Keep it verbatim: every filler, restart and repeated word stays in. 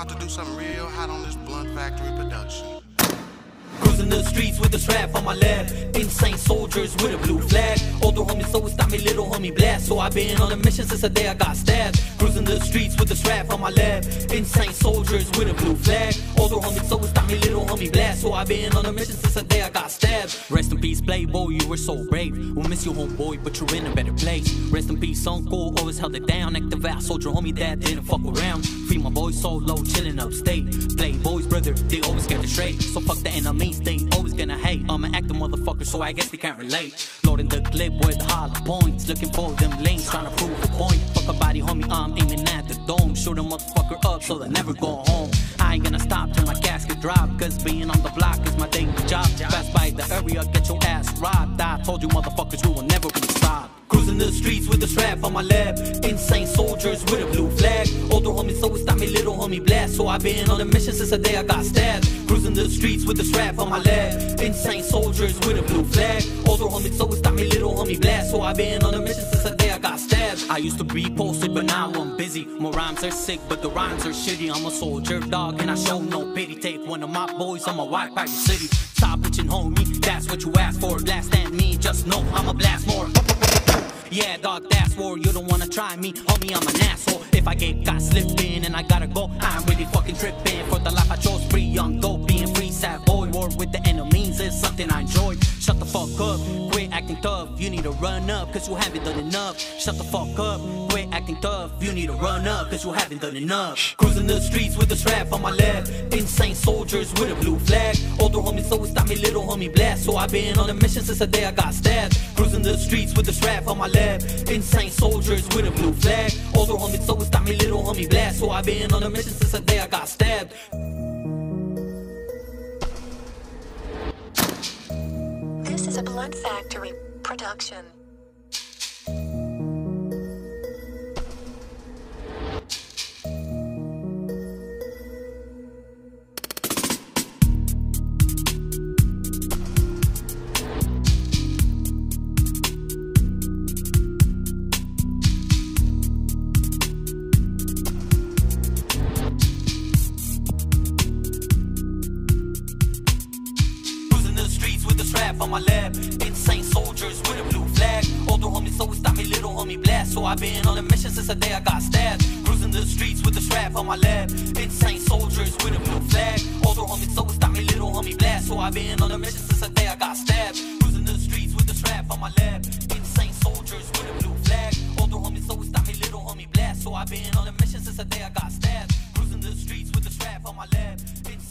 about to do something real hot on this Blunt Factory production. Cruising the streets with a strap on my lap. Insane soldiers with a blue flag. Older homies always stop me, little homie blast. So I've been on a mission since the day I got stabbed. Cruising the streets with a strap on my lap. Insane soldiers with a blue flag. Older homies always stop me, little homie blast. So I've been on a mission since the day I got stabbed. Rest in peace, Playboy, you were so brave. We'll miss you, homeboy, but you're in a better place. Rest in peace, Uncle, always held it down. Active out, soldier homie that didn't fuck around. Free my boys solo, chillin' upstate. Playboys, brother, they always get the straight. So fuck the enemies, they always gonna hate. I'm an active motherfucker, so I guess they can't relate. Loading the clip with hollow points, looking for them lanes, trying to prove a point. Fuck a body, homie, I'm aiming at the dome. Shoot a motherfucker up so they never go home. I ain't gonna stop till my casket drop, cause being on the block is my daily job. Pass by the area, get your ass robbed. I told you motherfuckers we will never be stopped. Cruising the streets with a strap on my lap. Insane soldiers with a blue flag. Older homies always stop me, little homie blast. So I've been on a mission since the day I got stabbed. Cruising the streets with a strap on my lap. Insane soldiers with a blue flag. Older homies always stop me, little homie blast. So I've been on a mission since the day I got stabbed. I used to be posted, but now I'm busy. My rhymes are sick, but the rhymes are shitty. I'm a soldier dog, and I show no pity. Take one of my boys, I'ma wipe out your city. Stop bitching, homie, that's what you asked for. Blast at me, just know I'ma blast more. Yeah, dog, that's war. You don't wanna try me, homie, I'm an asshole. If I get got slipping and I gotta go, I'm really fucking tripping. For the life I chose, free young dope, being free sad boy. War with the enemies is something I enjoy. Shut the fuck up, quit acting tough. You need to run up, cause you haven't done enough. Shut the fuck up, quit acting tough. You need to run up, cause you haven't done enough. Cruising the streets with a strap on my lap. Insane soldiers with a blue flag. Older homies always stop me, little homie blast. So I've been on a mission since the day I got stabbed. Cruising the streets with a strap on my lap. Insane soldiers with a blue flag. Older homies always stop me, little homie blast. So I've been on a mission since the day I got stabbed. This is a Blunt Factory production. On my lap, insane soldiers with a blue flag. Older homies always stop me, little homie blast. So I've been on a mission since the day I got stabbed. Cruising the streets with a strap on my lap. Insane soldiers with a blue flag. Older homies always stop me, little homie blast. So I've been on a mission since the day I got stabbed. Cruising the streets with a strap on my lap. Insane soldiers with a blue flag. Older homies always stop me, little homie blast. So I've been on a mission since the day I got stabbed. Cruising the streets with a strap on my lap.